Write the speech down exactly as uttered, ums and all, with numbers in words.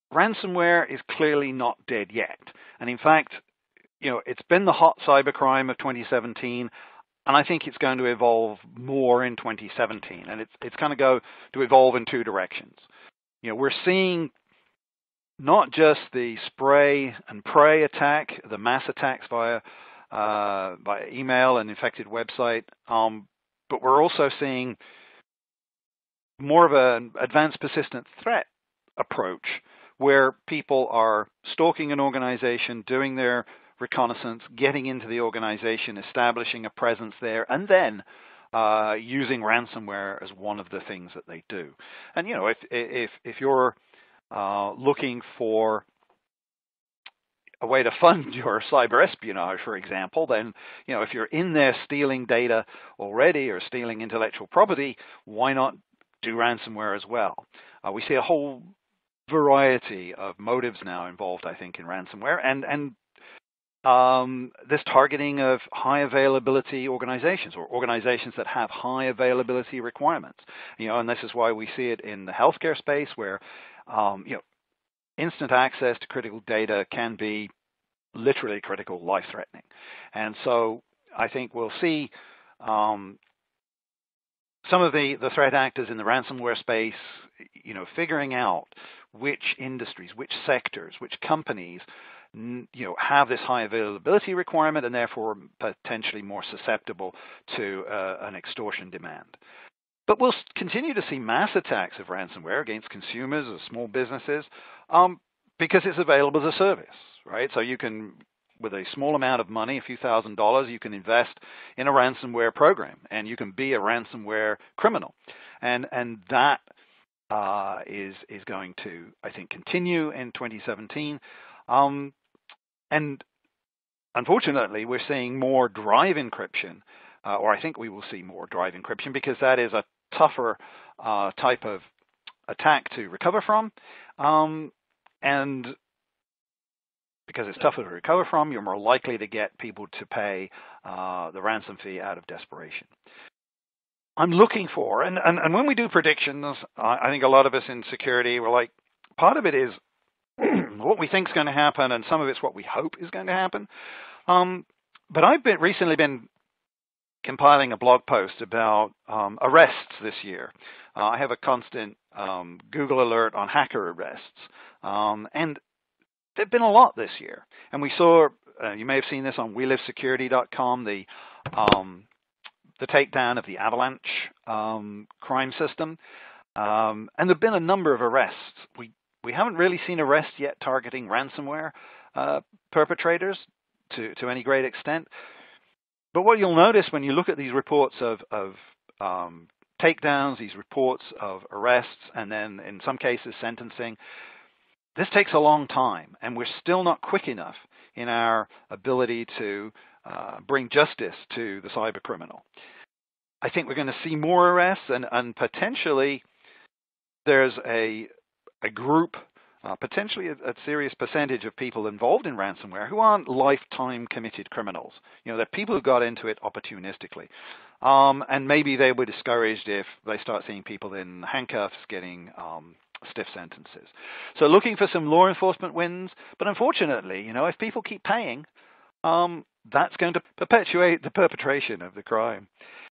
ransomware is clearly not dead yet. And in fact, you know, it's been the hot cybercrime of twenty seventeen, and I think it's going to evolve more in twenty seventeen. And it's it's going to go to evolve in two directions. You know, we're seeing not just the spray and pray attack, the mass attacks via uh, by email and infected website, um, but we're also seeing more of an advanced persistent threat approach where people are stalking an organization, doing their reconnaissance, getting into the organization, establishing a presence there, and then uh, using ransomware as one of the things that they do. And you know, if if if you're uh, looking for a way to fund your cyber espionage, for example, then, you know, if you're in there stealing data already or stealing intellectual property, why not do ransomware as well? Uh, we see a whole variety of motives now involved, I think, in ransomware, and and um, this targeting of high availability organizations or organizations that have high availability requirements. You know, and this is why we see it in the healthcare space, where um, you know, instant access to critical data can be literally critical, life-threatening. And so I think we'll see um, some of the, the threat actors in the ransomware space, you know, figuring out which industries, which sectors, which companies, you know, have this high availability requirement and therefore potentially more susceptible to uh, an extortion demand. But we'll continue to see mass attacks of ransomware against consumers or small businesses um, because it's available as a service, right? So you can, with a small amount of money, a few thousand dollars, you can invest in a ransomware program, and you can be a ransomware criminal. And and that uh, is is going to, I think, continue in twenty seventeen. Um, and unfortunately, we're seeing more drive encryption, uh, or I think we will see more drive encryption, because that is a tougher uh, type of attack to recover from. Um, and because it's tougher to recover from, you're more likely to get people to pay uh, the ransom fee out of desperation. I'm looking for, and, and, and when we do predictions, I think a lot of us in security, we're like, part of it is what we think is going to happen, and some of it's what we hope is going to happen. Um, but I've been recently been compiling a blog post about um, arrests this year. Uh, I have a constant um, Google alert on hacker arrests, um, and there've been a lot this year. And we saw, uh, you may have seen this on we live security dot com, the um, the takedown of the Avalanche um, crime system, um, and there've been a number of arrests. We we haven't really seen arrests yet targeting ransomware uh, perpetrators to to any great extent. But what you'll notice when you look at these reports of, of um, takedowns, these reports of arrests, and then in some cases sentencing, this takes a long time, and we're still not quick enough in our ability to uh, bring justice to the cyber criminal. I think we're going to see more arrests, and, and potentially there's a, a group, uh, potentially a, a serious percentage of people involved in ransomware who aren't lifetime committed criminals. You know, they're people who got into it opportunistically. Um, and maybe they were discouraged if they start seeing people in handcuffs getting um, stiff sentences. So looking for some law enforcement wins, but unfortunately, you know, if people keep paying, um, that's going to perpetuate the perpetration of the crime.